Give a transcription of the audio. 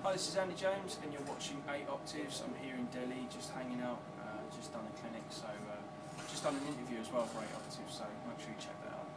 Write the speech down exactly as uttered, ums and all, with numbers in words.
Hi, this is Andy James and you're watching Eight Octaves. I'm here in Delhi, just hanging out, uh, just done a clinic, so uh, just done an interview as well for Eight Octaves, so make sure you check that out.